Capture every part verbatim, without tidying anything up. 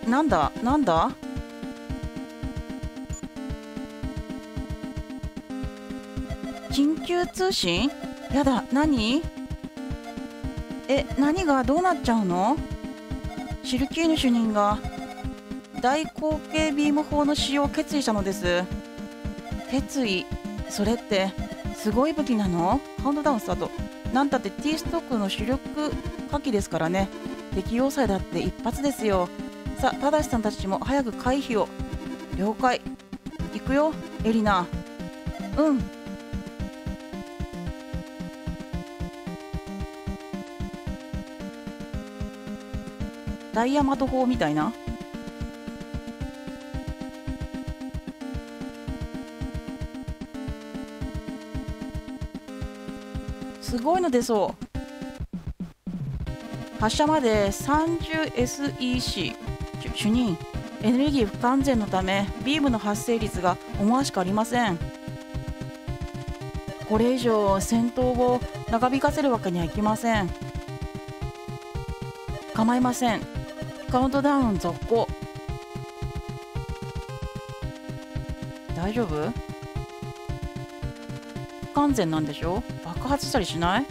なんだなんだ。緊急通信。やだ、何。え、何がどうなっちゃうの。シルキーヌ主任が大口径ビーム砲の使用を決意したのです。決意。それってすごい武器なの。カウントダウンスタート。なんたって T ストックの主力火器ですからね。敵要塞だって一発ですよ。さあ、正さんたちも早く回避を。了解。行くよエリナ。うん。ダイヤマト砲みたいな。すごいの出そう。発射まで さんじゅうエスイーシー。 主任、エネルギー不完全のためビームの発生率が思わしくありません。これ以上戦闘を長引かせるわけにはいきません。構いません。カウントダウン続行。大丈夫？不完全なんでしょ？爆発したりしない？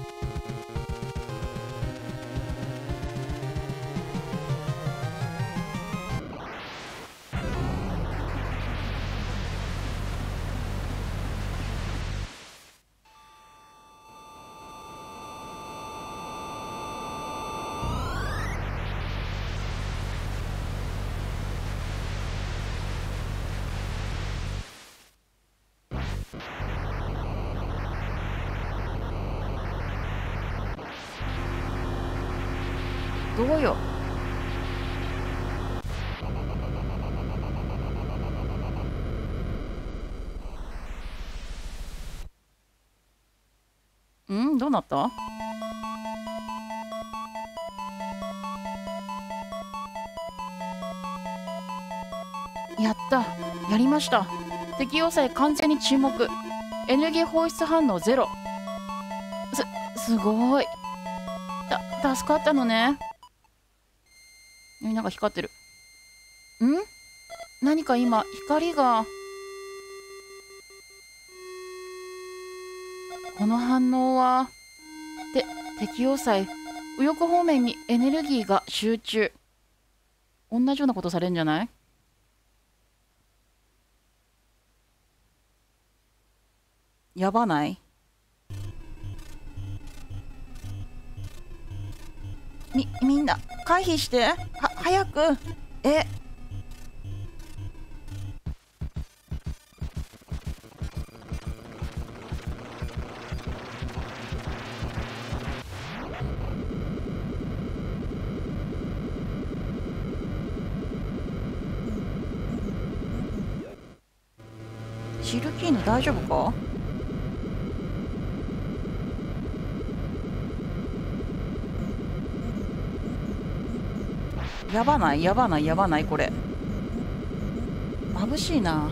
どうよ。ん？どうなった？やった。やりました。敵要塞完全に沈黙。エネルギー放出反応ゼロ。す、すごい。た、助かったのね。なんか光ってる。ん？何か今光が。この反応はて敵要塞右翼方面にエネルギーが集中。同じようなことされるんじゃない？やばない？みみんな回避して。は早く。えシルキーヌ大丈夫か？やばないやばないやばない。これ眩しいな。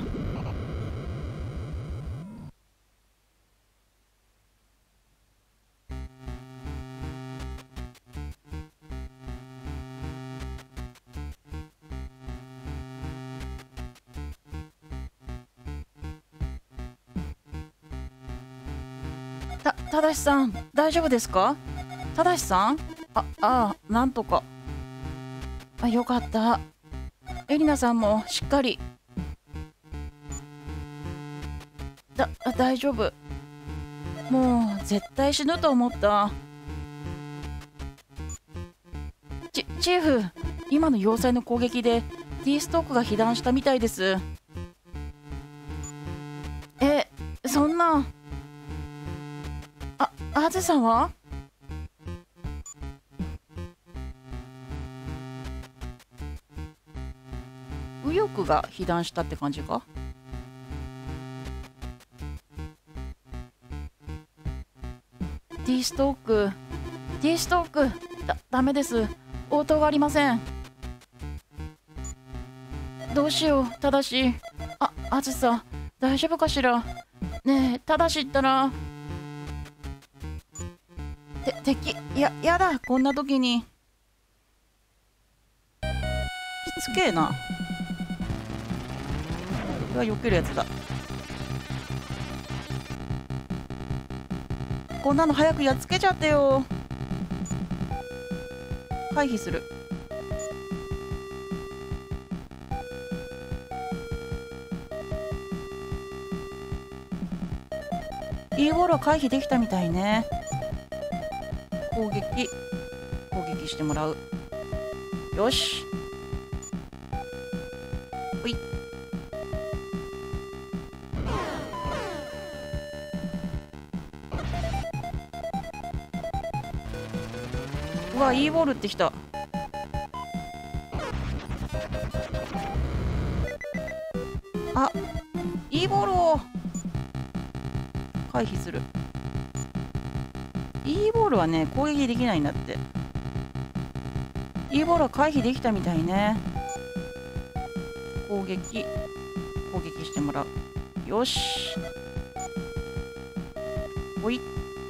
た、ただしさん大丈夫ですか？ただしさん。あ、ああ、なんとか。あ、よかった。エリナさんもしっかり。だ、大丈夫。もう絶対死ぬと思った。チ、チーフ、今の要塞の攻撃で T ストックが被弾したみたいです。え、そんな。あ、あずさんは？右翼が被弾したって感じか？T ストック T ストックだ、ダメです。応答がありません。どうしよう。ただし、あ、あずさ大丈夫かしら。ねえ、ただしったら。て、敵、や、やだ、こんな時に。 つけえな。これは避けるやつだ。こんなの早くやっつけちゃってよ。回避する。E ボールは回避できたみたいね。攻撃攻撃してもらう。よし。ほい。うわ、E ボールってきた。あ、E ボールを回避する。E ボールはね、攻撃できないんだって。E ボールは回避できたみたいね。攻撃攻撃してもらう。よし。ほい。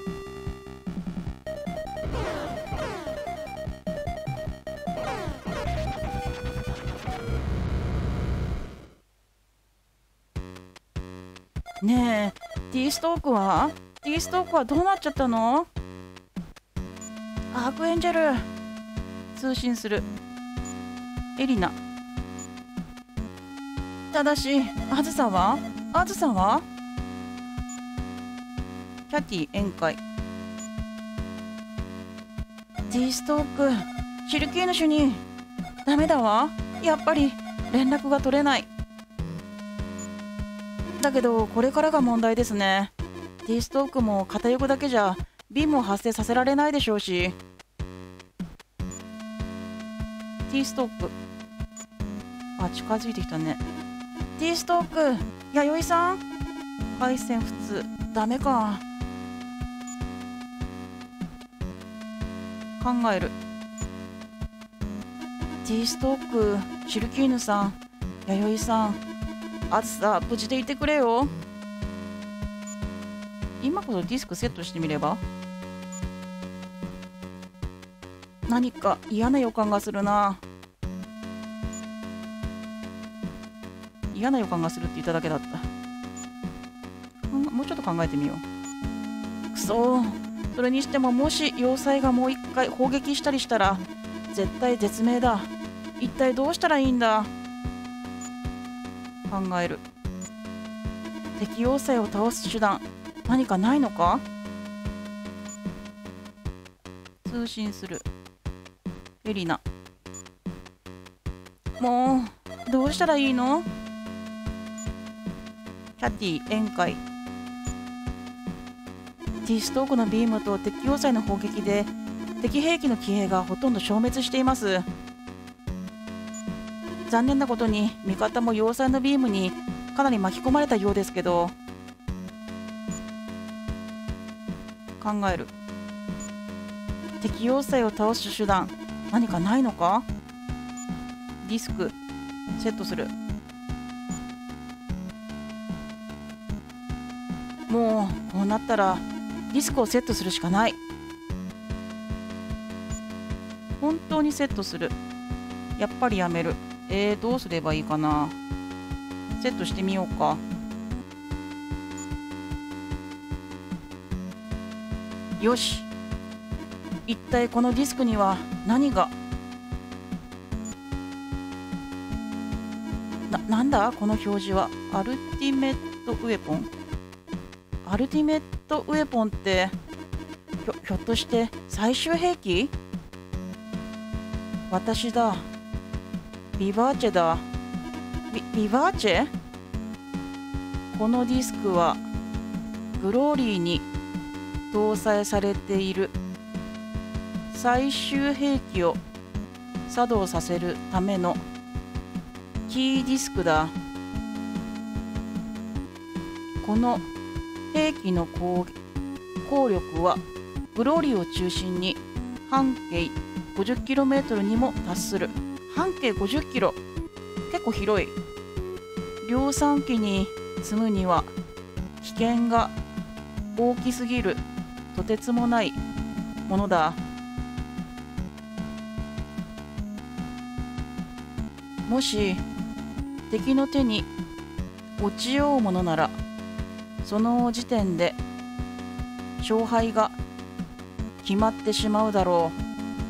ねえ、T ストークは T ストークはどうなっちゃったの？アークエンジェル通信する。エリナ。ただし、あずさはあずさはキャティ宴会。 T ストークシルキーヌ主任ダメだわ。やっぱり連絡が取れない。だけどこれからが問題ですね。 T ストークも片翼だけじゃビームを発生させられないでしょうし。 T ストーク、あ、近づいてきたね。 T ストーク、弥生さん回線普通ダメか。考える。 T ストーク、シルキーヌさん、弥生さん、あずさ無事でいてくれよ。今こそディスクセットしてみれば。何か嫌な予感がするな。嫌な予感がするって言っただけだった。もうちょっと考えてみよう。くそー。それにしてももし要塞がもう一回砲撃したりしたら絶対絶命だ。一体どうしたらいいんだ。考える。敵要塞を倒す手段何かないのか。通信する。エリナ。もうどうしたらいいの。キャティ宴会。 T ストークのビームと敵要塞の砲撃で敵兵器の騎兵がほとんど消滅しています。残念なことに味方も要塞のビームにかなり巻き込まれたようですけど。考える。敵要塞を倒す手段何かないのか。ディスクセットする。もうこうなったらディスクをセットするしかない。本当にセットする。やっぱりやめる。えー、どうすればいいかな。セットしてみようか。よし。一体このディスクには何が。な、なんだこの表示は。アルティメットウェポン。アルティメットウェポンってひょ、ひょっとして最終兵器。私だ。ビバーチェだ。ビ、ビバーチェ。このディスクはグローリーに搭載されている最終兵器を作動させるためのキーディスクだ。この兵器の攻効力はグローリーを中心に半径 ごじゅっキロメートル にも達する。半径ごじゅっキロ、結構広い。量産機に積むには危険が大きすぎる。とてつもないものだ。 もし敵の手に落ちようものなら、その時点で勝敗が決まってしまうだろう。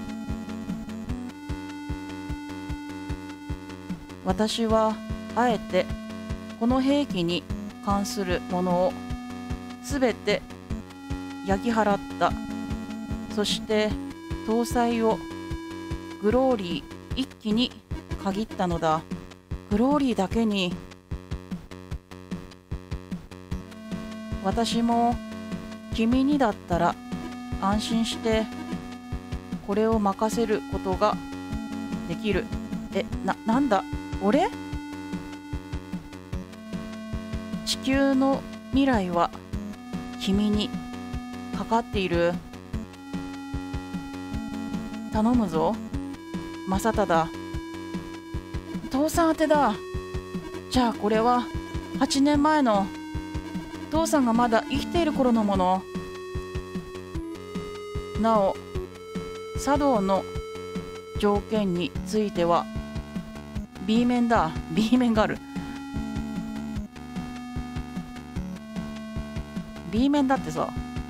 私はあえてこの兵器に関するものをすべて焼き払った。そして搭載をグローリー一機に限ったのだ。グローリーだけに。私も君にだったら安心してこれを任せることができる。え、な、なんだ俺？地球の未来は君にかかっている。頼むぞ、正忠。父さん宛てだ。じゃあこれははちねんまえの父さんがまだ生きている頃のもの。なお、茶道の条件については B 面だ。 B 面がある。 B 面だってさ。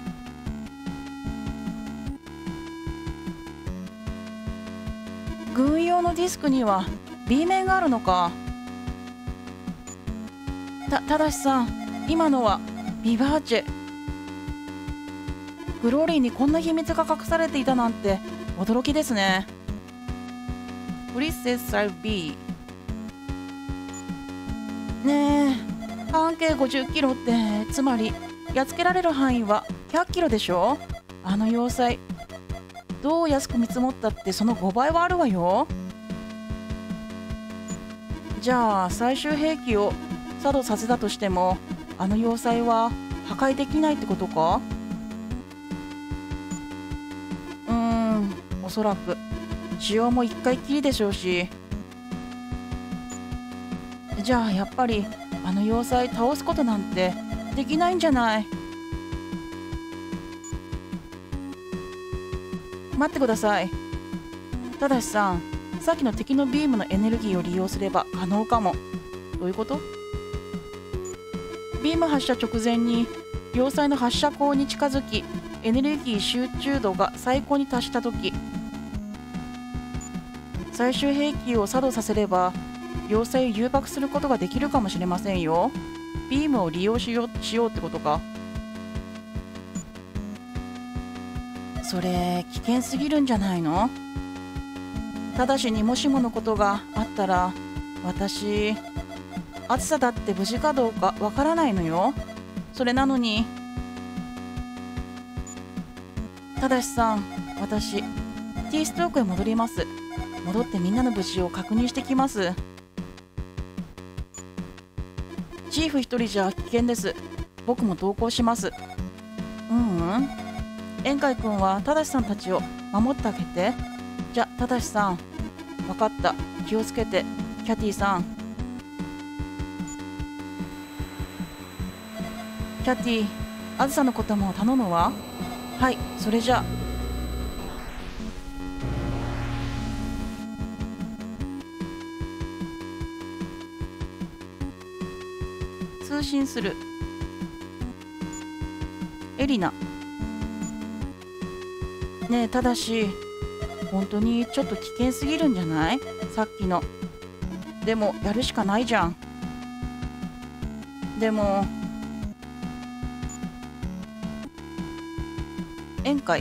軍用のディスクには B 面があるのか。た、ただしさん、今のはビバーチェ。グローリーにこんな秘密が隠されていたなんて驚きですね。プリンセス・サイ B。 ねえ、半径ごじゅっキロってつまりやっつけられる範囲はひゃっキロでしょ。あの要塞どう安く見積もったってそのごばいはあるわよ。じゃあ最終兵器を作動させたとしてもあの要塞は破壊できないってことか。うーん、おそらく使用も一回きりでしょうし。じゃあやっぱりあの要塞倒すことなんてできないんじゃない。待ってください。ただしさん、さっきの敵のビームのエネルギーを利用すれば可能かも。どういうこと？ビーム発射直前に要塞の発射口に近づき、エネルギー集中度が最高に達したとき、最終兵器を作動させれば要塞を誘爆することができるかもしれませんよ。ビームを利用しよう、しようってことか。それ危険すぎるんじゃないの？ただしにもしものことがあったら私、暑さだって無事かどうかわからないのよ。それなのに。ただしさん、私 T ストークへ戻ります。戻ってみんなの無事を確認してきます。チーフ一人じゃ危険です。僕も同行します。うんうん、円海君は正さんたちを守ってあげて。じゃ、正さん。分かった。気をつけて。キャティさん。キャティ、あずさのことも頼むわ。はい、それじゃ。通信する。エリナ。ねえ、ただし本当にちょっと危険すぎるんじゃない？さっきの。でもやるしかないじゃん。でも宴会、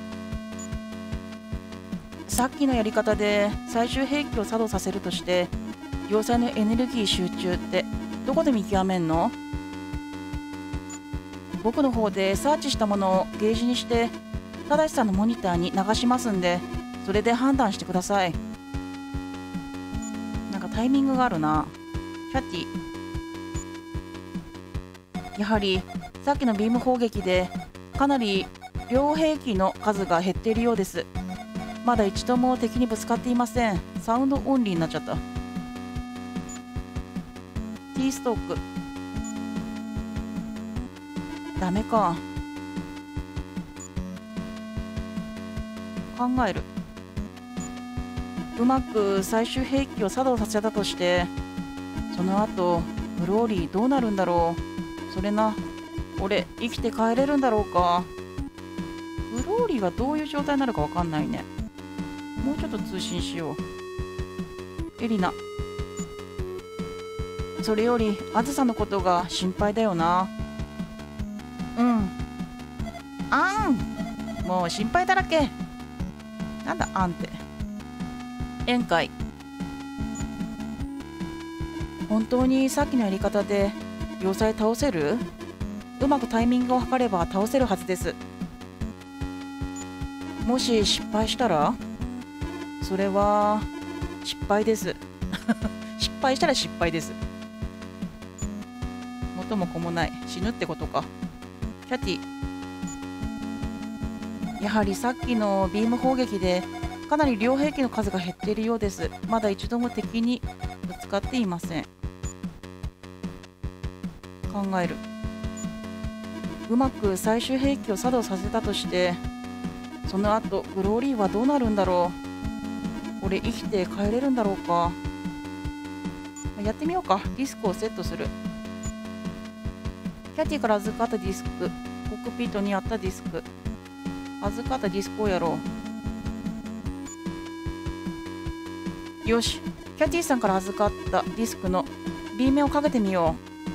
さっきのやり方で最終兵器を作動させるとして要塞のエネルギー集中ってどこで見極めんの？僕の方でサーチしたものをゲージにして正さんのモニターに流しますんで、それで判断してください。なんかタイミングがあるな。キャティ、やはりさっきのビーム砲撃でかなり両兵器の数が減っているようです。まだ一度も敵にぶつかっていません。サウンドオンリーになっちゃった。 T ストークダメか。考える。 うまく最終兵器を作動させたとして、その後グローリーどうなるんだろう。それな、俺生きて帰れるんだろうか。グローリーはどういう状態になるかわかんないね。もうちょっと通信しよう。エリナ、それよりあずさのことが心配だよな。うん。あん、もう心配だらけ。なんだあんって。宴会、本当にさっきのやり方で要塞倒せる？うまくタイミングを測れば倒せるはずです。もし失敗したら、それは失敗です失敗したら失敗です。元も子もない、死ぬってことか。キャティ、やはりさっきのビーム砲撃でかなり両兵器の数が減っているようです。まだ一度も敵にぶつかっていません。考える。うまく最終兵器を作動させたとして、その後グローリーはどうなるんだろう。俺生きて帰れるんだろうか。やってみようか。ディスクをセットする。キャティから預かったディスク、コックピットにあったディスク、預かったディスクをやろう。よし、キャティさんから預かったディスクの B 面をかけてみよ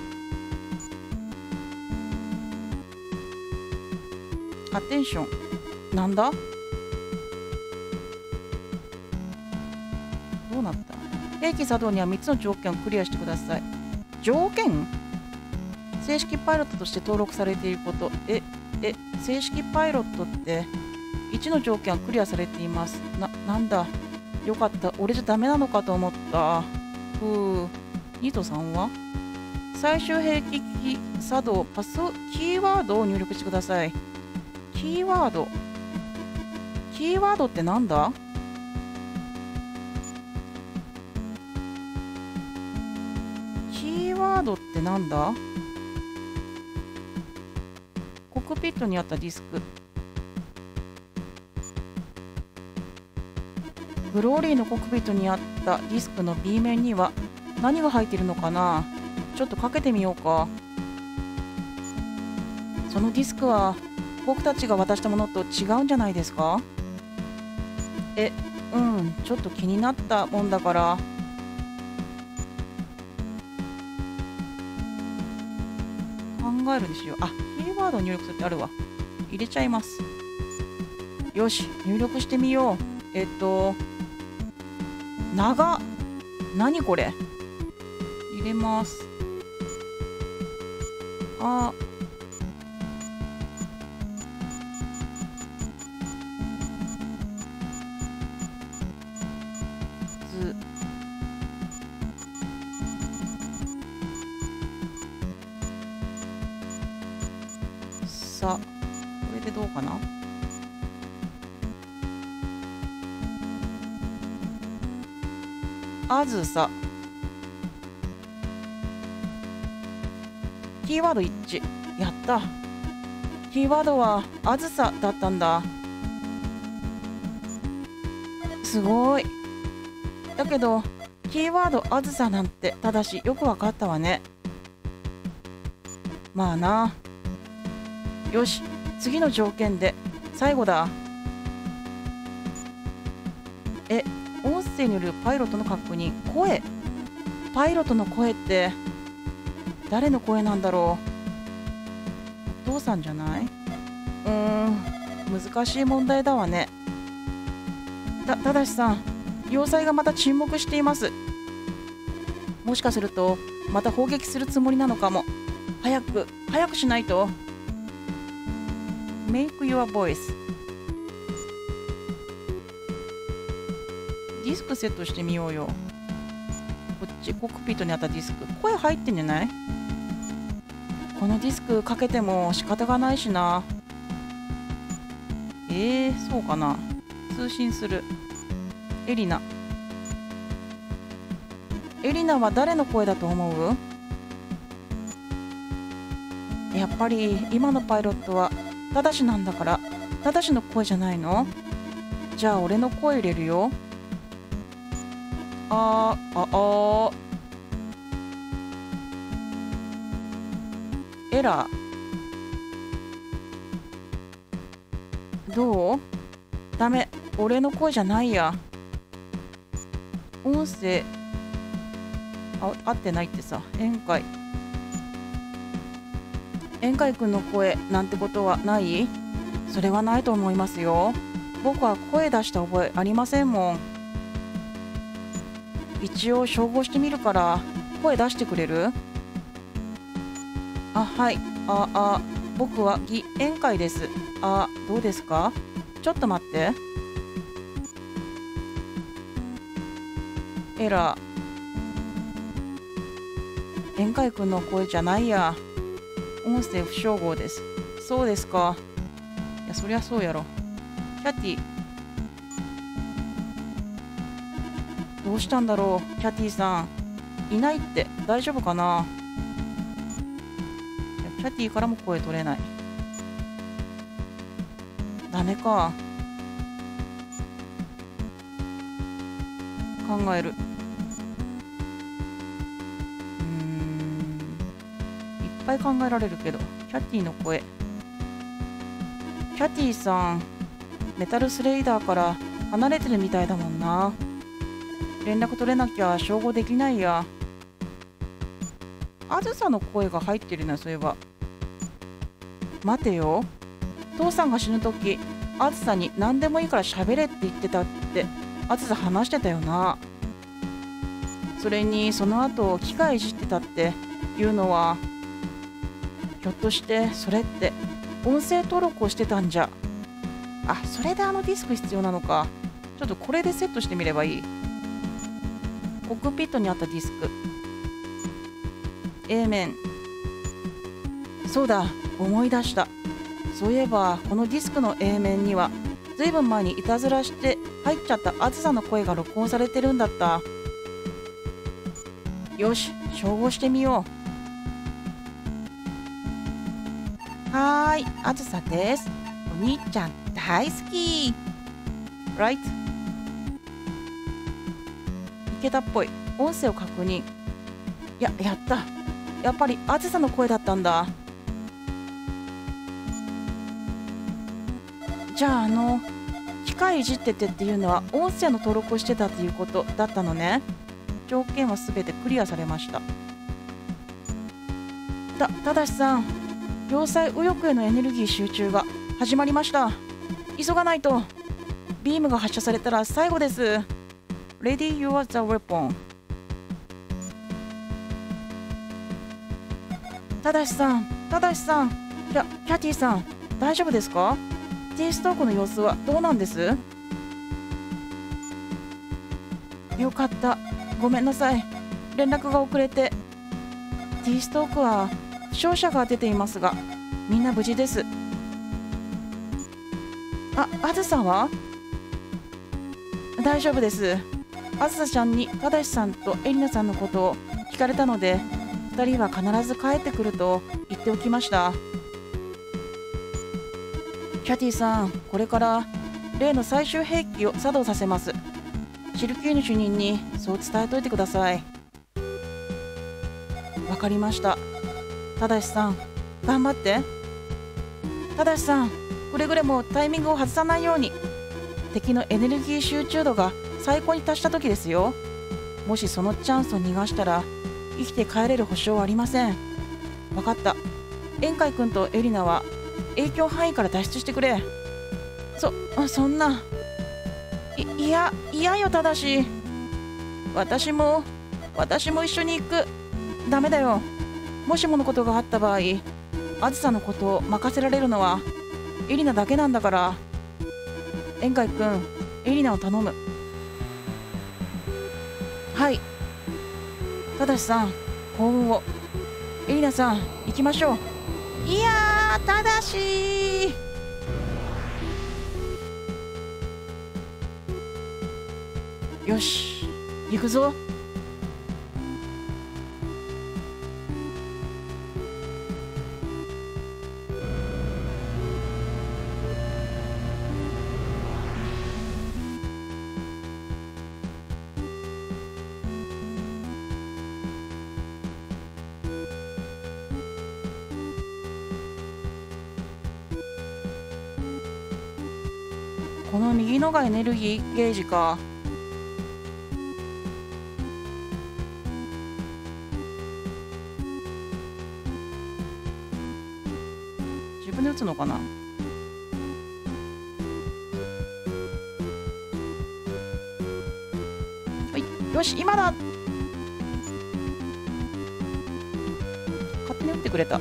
う。アテンション。なんだ？どうなった？兵器作動にはみっつの条件をクリアしてください。条件？正式パイロットとして登録されていること。え、え、正式パイロットっていちの条件はクリアされています。な、なんだ。よかった。俺じゃダメなのかと思った。ふう。にとさんは最終兵器作動、パス、キーワードを入力してください。キーワード。キーワードってなんだ？キーワードってなんだ？コックピットにあったディスク。グローリーのコックピットにあったディスクの B 面には何が入っているのかな？ちょっとかけてみようか。そのディスクは僕たちが渡したものと違うんじゃないですか？え、うん、ちょっと気になったもんだから。考えるにしよう。あ、キーワードを入力するってあるわ。入れちゃいます。よし、入力してみよう。えっと、長。何これ？入れます。あ、ず。さ、これでどうかな？あずさ。キーワード一致。やった。キーワードはあずさだったんだ。すごい。だけどキーワードあずさなんてただしよくわかったわね。まあな。よし、次の条件で最後だ。え、音声によるパイロットの確認。声。パイロットの声って誰の声なんだろう。お父さんじゃない？うーん、難しい問題だわね。た、ただしさん、要塞がまた沈黙しています。もしかするとまた砲撃するつもりなのかも。早く早くしないと。Make your voice。 ディスクセットしてみようよ。こっちコックピットにあったディスク、声入ってんじゃない？このディスクかけても仕方がないしな。えー、そうかな。通信する。エリナ。エリナは誰の声だと思う？やっぱり今のパイロットはただしなんだから、ただしの声じゃないの？じゃあ俺の声入れるよ。 あー、あ、あー。エラー。どう？ダメ。俺の声じゃないや。音声、あ、合ってないってさ。宴会。宴会くんの声なんてことはない？それはないと思いますよ。僕は声出した覚えありませんもん。一応照合してみるから声出してくれる？あ、はい。あ、あ、僕は義宴会です。あ、どうですか？ちょっと待って。エラー。宴会くんの声じゃないや。音声不照合です。そうですか。いや、そりゃそうやろ。キャティ。どうしたんだろう、キャティさん。いないって大丈夫かな？キャティからも声取れない。ダメか。考える。うーん。いっぱい考えられるけど、キャティの声。キャティさん、メタルスレイダーから離れてるみたいだもんな。連絡取れなきゃ照合できないや。あずさの声が入ってるな、そういえば。待てよ。父さんが死ぬとき、あずさに何でもいいから喋れって言ってたってあずさ話してたよな。それにその後機械いじってたっていうのは、ひょっとしてそれって音声登録をしてたんじゃ。あ、それであのディスク必要なのか。ちょっとこれでセットしてみればいい。コックピットにあったディスク A 面。そうだ、思い出した。そういえばこのディスクの A 面にはずいぶん前にいたずらして入っちゃったあずさの声が録音されてるんだった。よし、照合してみよう。はーい、あずさです。お兄ちゃん大好き。ライト。いけたっぽい。音声を確認。や、やった。やっぱりあずさの声だったんだ。じゃああの機械いじっててっていうのは音声の登録をしてたっていうことだったのね。条件はすべてクリアされました。た、ただしさん、要塞右翼へのエネルギー集中が始まりました。急がないと。ビームが発射されたら最後です。Ready your the weapon。ただしさん、ただしさん、キャ、キャティさん、大丈夫ですか？T ストークの様子はどうなんです？よかった。ごめんなさい。連絡が遅れて。T ストークは負傷者が出ていますが、みんな無事です。あ、あずさは？大丈夫です。あずさちゃんにただしさんとエリナさんのことを聞かれたので、ふたりは必ず帰ってくると言っておきました。キャティさん、これから例の最終兵器を作動させます。シルキーヌ主任にそう伝えといてください。わかりました。ただしさん、頑張って。ただしさん、くれぐれもタイミングを外さないように。敵のエネルギー集中度が最高に達した時ですよ。もしそのチャンスを逃がしたら生きて帰れる保証はありません。わかった。宴会君とエリナは影響範囲から脱出してくれ。そ、そんな。い、いや、嫌よ、ただし。私も、私も一緒に行く。ダメだよ。もしものことがあった場合、あずさのことを任せられるのはエリナだけなんだから。宴会くん、エリナを頼む。はい。ただしさん、幸運を。エリナさん、行きましょう。いやー、ただしよし、行くぞ。 この右のがエネルギーゲージか。自分で打つのかな。よし、今だ。勝手に打ってくれた。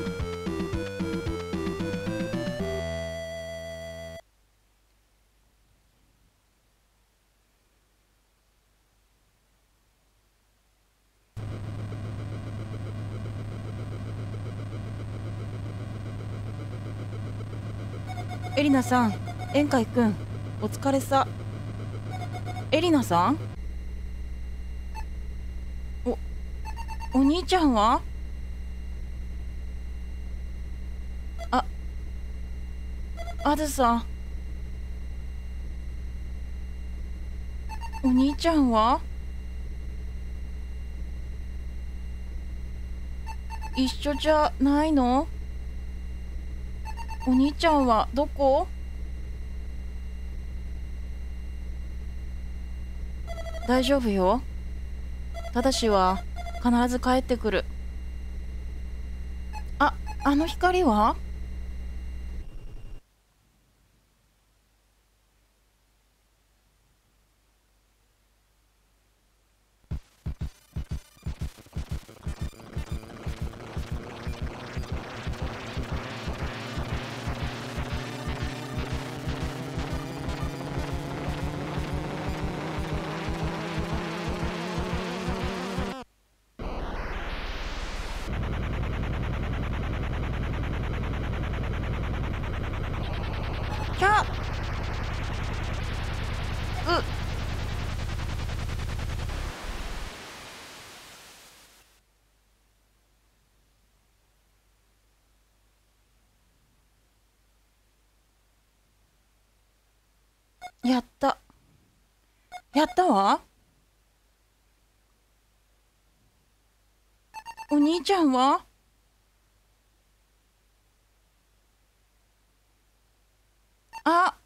エリナさん、宴会くん、お疲れさ。エリナさん、お、お兄ちゃんは？あ、あずさ。お兄ちゃんは？一緒じゃないの？お兄ちゃんはどこ？大丈夫よ。ただしは必ず帰ってくる。あ、あの光は？キャうやった。やったわ。お兄ちゃんは？あ、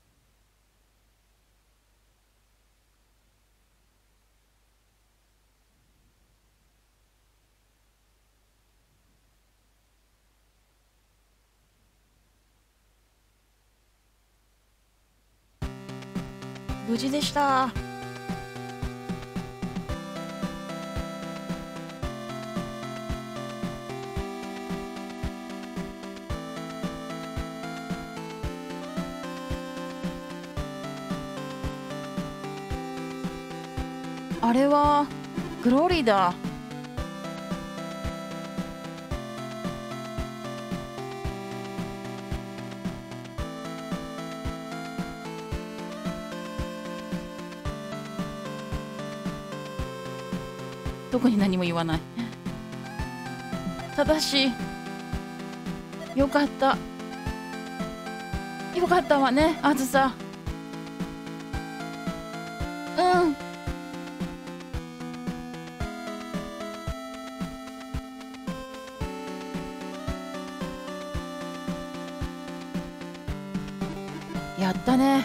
無事でした。あれはグローリーだ。特に何も言わない。ただしよかった。よかったわね、あずさ。うん。やったね。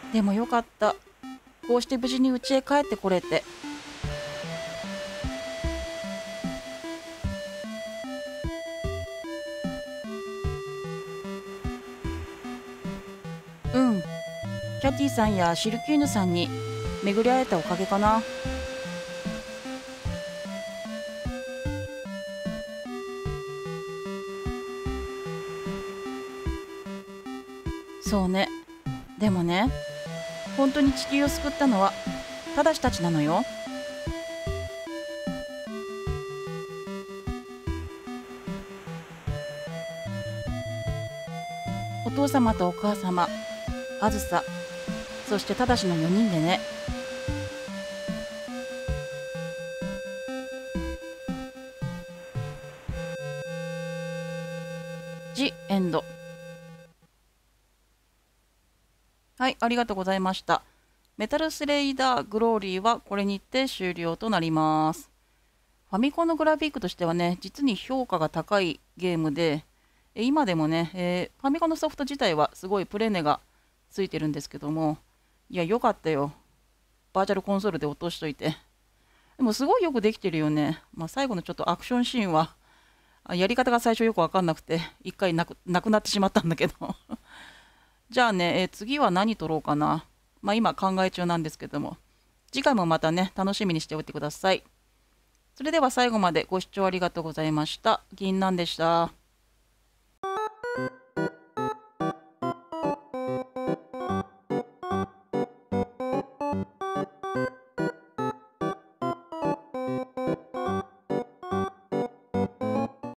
でもよかった。こうして無事に家へ帰ってこれて。うん。キャティさんやシルキーヌさんに巡り会えたおかげかな。そうね。でもね、本当に地球を救ったのはただしたちなのよ。お父様とお母様、あずさ、そしてただしのよにんでね。ジ・エンド。はい、ありがとうございました。メタルスレイダーグローリーはこれにて終了となります。ファミコンのグラフィックとしてはね、実に評価が高いゲームで、え今でもね、えーファミコンのソフト自体はすごいプレネがついてるんですけども、いや、よかったよ。バーチャルコンソールで落としといて。でもすごいよくできてるよね。まあ、最後のちょっとアクションシーンは、あやり方が最初よくわかんなくて、一回なくなくなってしまったんだけど。じゃあね、えー次は何撮ろうかな。まあ今考え中なんですけども、次回もまたね、楽しみにしておいてください。それでは最後までご視聴ありがとうございました。銀杏でした。